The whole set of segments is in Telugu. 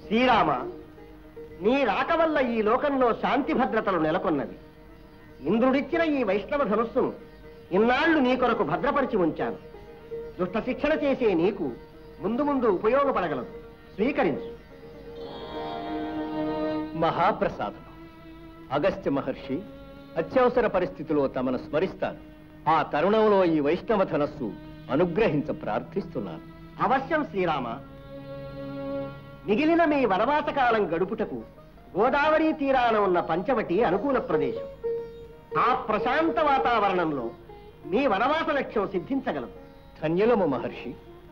శ్రీరామ, నీ రాక వల్ల ఈ లోకంలో శాంతి భద్రతలు నెలకొన్నవి. ఇంద్రుడిచ్చిన ఈ వైష్ణవ ధనుస్సును ఇన్నాళ్లు నీ కొరకు భద్రపరిచి ఉంచాను. దుష్ట శిక్షణ చేసే నీకు ముందు ముందు ఉపయోగపడగలదు. స్వీకరించు. మహాప్రసాదం. అగస్త్య మహర్షి అత్యవసర పరిస్థితిలో తమను స్మరిస్తారు. ఆ తరుణంలో ఈ వైష్ణవ ధనస్సు అనుగ్రహించ ప్రార్థిస్తున్నాను. అవశ్యం శ్రీరామ. మిగిలిన మీ వనవాస కాలం గడుపుటకు గోదావరి తీరాన ఉన్న పంచవటి అనుకూల ప్రదేశం. ఆ ప్రశాంత వాతావరణంలో మీ వనవాస లక్ష్యం సిద్ధించగలదు. ధన్యులము మహర్షి.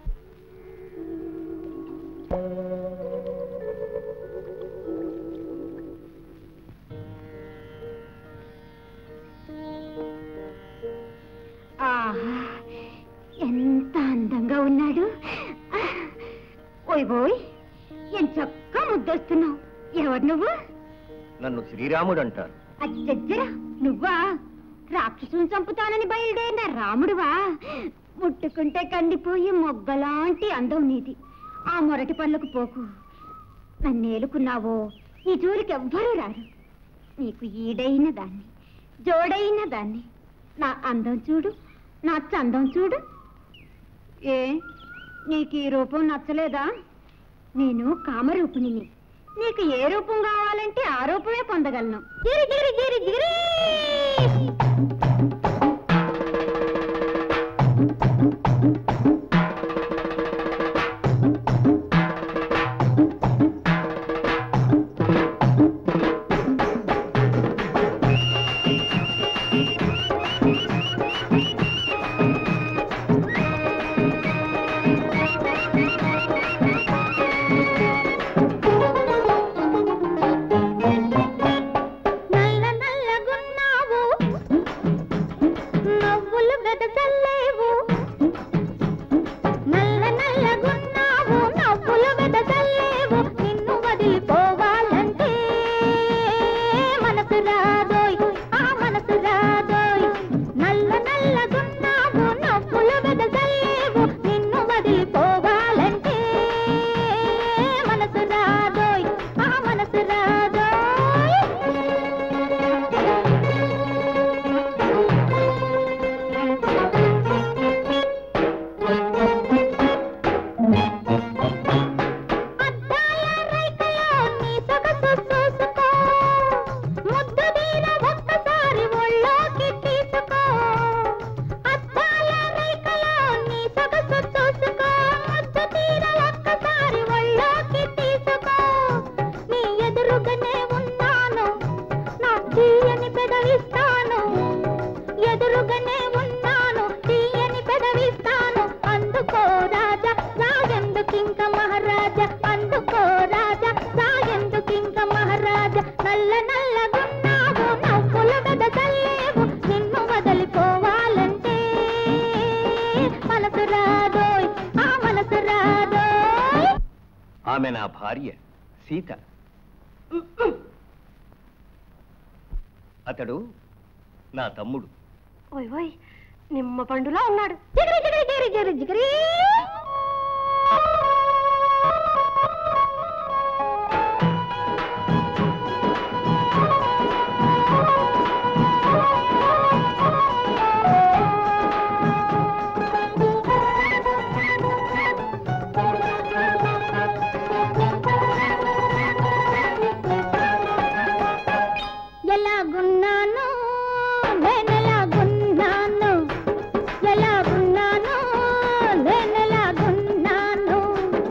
ఎంత అందంగా ఉన్నాడు. ఓయ్ బోయ్, ఎంత చక్కగా ముద్దొస్తున్నావు. ఎవరు నువ్వు? నన్ను శ్రీరాముడు అంటారు. అచ్చరా, నువ్వా? రాక్షసుని చంపుతానని బయలుదేరిన రాముడువా? ముట్టుకుంటే కందిపోయి మొగ్గలాంటి అందం నీది. ఆ మొరటి పనులకు పోకు. నన్నేలుకున్నావో ఈ జోలికి ఎవ్వరూ రారు. నీకు ఈడైన దాన్ని, జోడైన దాన్ని. నా అందం చూడు, నా చందం చూడు. ఏ, నీకు ఈ రూపం నచ్చలేదా? నేను కామరూపిణిని. నీకు ఏ రూపం కావాలంటే ఆ రూపమే పొందగలను. గిరి గిరి గిరి గిరి. ఆమె నా భార్య సీత. అతడు నా తమ్ముడు. ఓయ్ ఓయ్, నిమ్మ పండులా ఉన్నాడు. జిగిరి జిగిరి జిగిరి జిగిరి జిగిరి. ఎలాగున్నాను నేనెలాగున్నాను, ఎలాగున్నాను నేనెలాగున్నాను.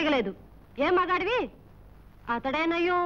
దిగలేదు. ఏం మగాడివి? అతడేనయ్యో.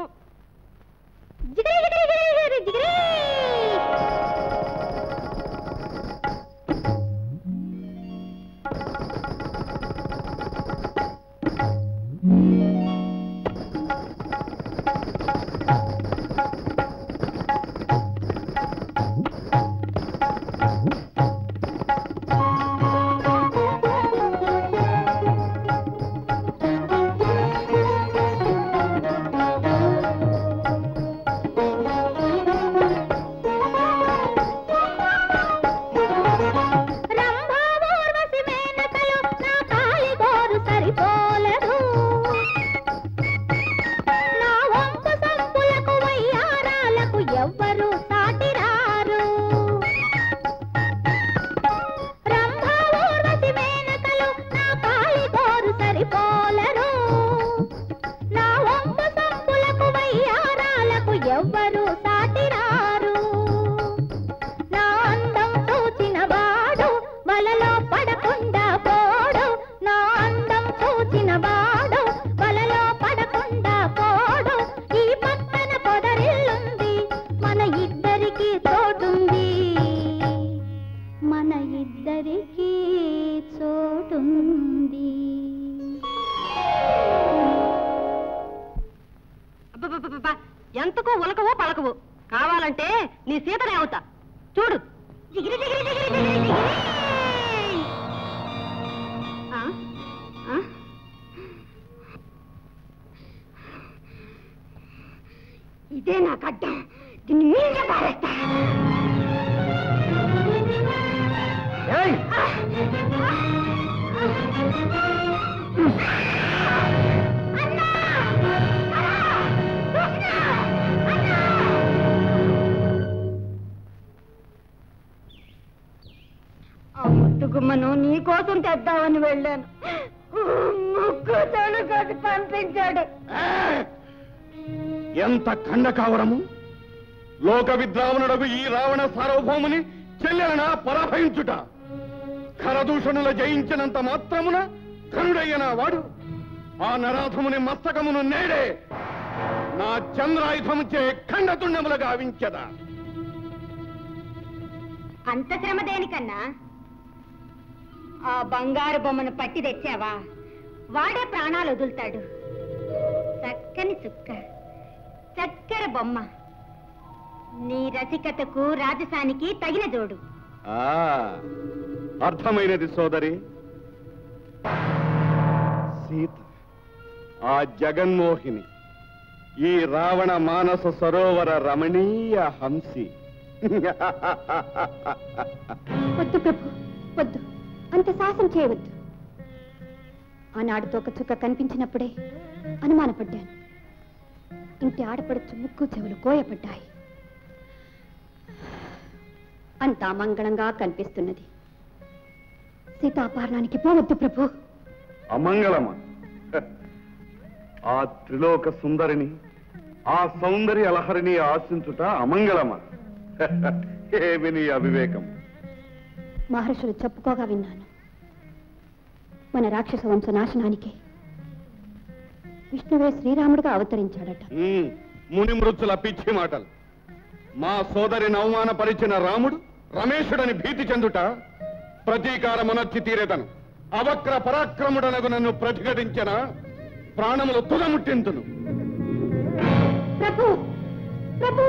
ఎంతకు ఉలకవో పలకవు. కావాలంటే నీ సీతనే అవుతా. చూడు. ఇదే నాకు అడ్డం. దీన్ని మీద పారేస్తా. గుమ్మను నీ కోసం తెద్దామని వెళ్ళాను. ముక్కు తొడుగొట్టి పంపించాడు. ఎంత ఖండ కావడము! లోక విద్రావణుడకు ఈ రావణ సార్వభౌముని చెల్లెలన పరాభయించుట! ఖరదూషణుల జయించినంత మాత్రమున ధనుడయ్యన వాడు ఆ నరాధముని మస్తకమును నేడే నా చంద్రాయుధముచే ఖండతుండములుగా గావించదా. అంత శ్రమ దేనికన్నా? ఆ బంగారు బొమ్మను పట్టి తెచ్చావా? వాడే ప్రాణాలు వదులుతాడు. చక్కని చుక్క, చక్కెర బొమ్మ. నీ రసికతకు రాజసానికి తగిన జోడు. అర్థమైనది సోదరి. సీత ఆ జగన్మోహిని, ఈ రావణ మానస సరోవర రమణీయ హంసి. వద్దు ప్రభు, వద్దు. అంత సాహసం చేయవద్దు. ఆనాడు తోక చుక్క కనిపించినప్పుడే అనుమానపడ్డాను. ఇంటి ఆడపడుచు ముక్కు చెవులు కోయపడ్డాయి. అంతా మంగళంగా కనిపిస్తున్నది. సీతాపహరణానికి పోవద్దు ప్రభు. అమంగళమా? ఆ త్రిలోక సుందరిని, ఆ సౌందర్య లహరిని ఆశించుట అమంగళమా? ఏమి నీ అవివేకం! మహర్షులు చెప్పుకోగా విన్నాను. మన రాక్షస వంశ నాశనానికి విష్ణువే శ్రీరాముడిగా అవతరించాడట. ముని మృత్యుల పిచ్చి మాటలు. మా సోదరిని అవమానపరిచిన రాముడు రమేశుడని భీతి చెందుట ప్రతీకారమునర్చి తీరేదను. అవక్ర పరాక్రముడనగు నన్ను ప్రతిఘటించిన ప్రాణములు తుదముట్టింతును. ప్రభు, ప్రభు!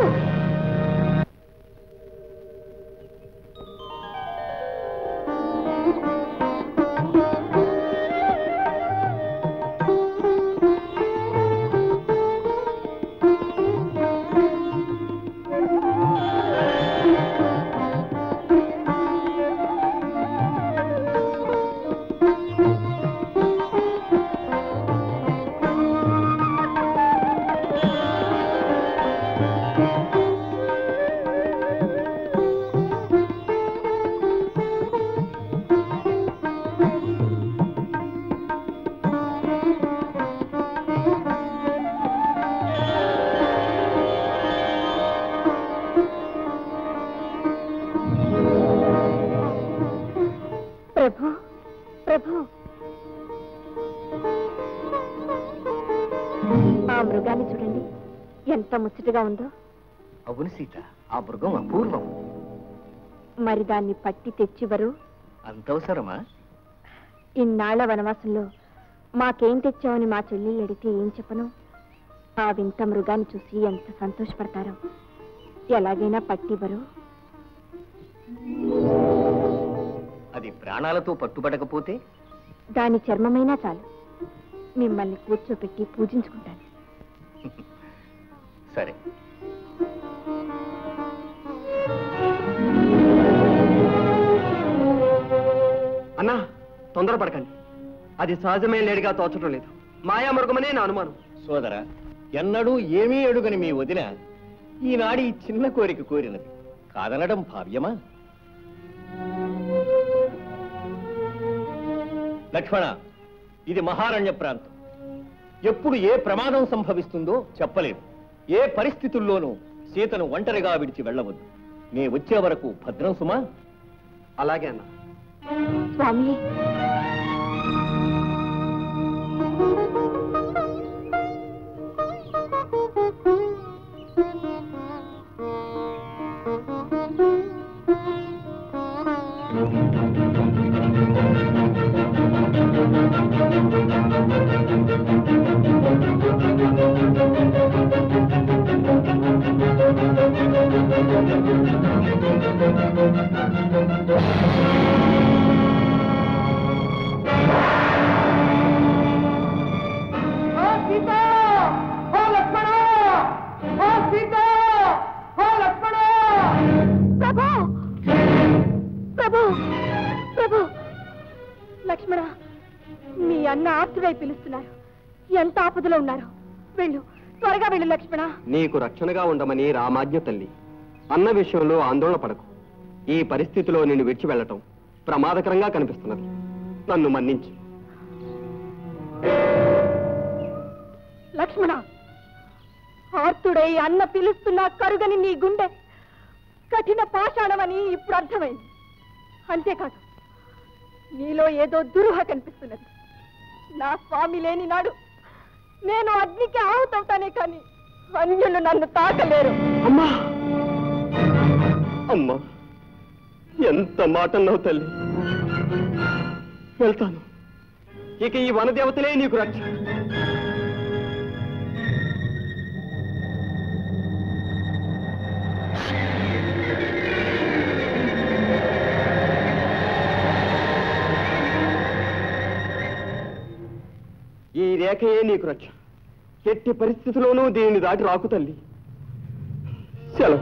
ఎంత ముచ్చటగా ఉందో. అవును సీత, ఆ మృగం అపూర్వం. మరి దాన్ని పట్టి తెచ్చివరు. అంతవసరమా? ఇన్నాళ్ల వనవాసంలో మాకేం తెచ్చావని మా చెల్లెళ్ళు అడిగితే ఏం చెప్పను? ఆ వింత మృగాన్ని చూసి ఎంత సంతోషపడతారో. ఎలాగైనా పట్టివ్వరు. అది ప్రాణాలతో పట్టుబడకపోతే? దాని చర్మమైనా చాలు, మిమ్మల్ని కూర్చోపెట్టి పూజించుకుంటాను. సరే. అన్నా, తొందరపడకండి. అది సహజమే లేడిగా తోచడం లేదు. మాయామృగమనే నా అనుమానం. సోదరా, ఎన్నడూ ఏమీ అడుగని మీ వదిన ఈనాడు ఈ చిన్న కోరిక కోరినది. కాదనడం భావ్యమా? లక్ష్మణ, ఇది మహారణ్య ప్రాంతం. ఎప్పుడు ఏ ప్రమాదం సంభవిస్తుందో చెప్పలేదు. ఏ పరిస్థితుల్లోనూ సీతను ఒంటరిగా విడిచి వెళ్ళవద్దు. నే వచ్చే వరకు భద్రం సుమా. అలాగే అన్నా. స్వామి, లక్ష్మణ, మీ అన్న ఆర్తుడై పిలుస్తున్నారు. ఎంత ఆపదలో ఉన్నారు. వెళ్ళు, త్వరగా వెళ్ళు లక్ష్మణ. నీకు రక్షణగా ఉండమని రామాజ్ఞ తల్లి. అన్న విషయంలో ఆందోళన పడకు. ఈ పరిస్థితిలో నిన్ను విడిచి వెళ్ళటం ప్రమాదకరంగా కనిపిస్తున్నది. నన్ను మన్నించు. లక్ష్మణ, ఆర్తుడై అన్న పిలుస్తున్నా కరుగని నీ గుండె కఠిన పాషాణమని ఇప్పుడు అర్థమైంది. అంతేకాదు, నీలో ఏదో దురూహ కనిపిస్తున్నది. నా స్వామి లేని నాడు నేను అగ్నికి ఆహుతవుతానే కానీ అన్యులు నన్ను తాకలేరు. అమ్మా, అమ్మా, ఎంత మాటన్నావు తల్లి. వెళ్తాను. ఇక ఈ వనదేవతలే నీకు రక్ష. ఈ రేఖయే నీకు రక్ష. ఎట్టి పరిస్థితిలోనూ దీనిని దాటి రాకు తల్లి. సెలవు.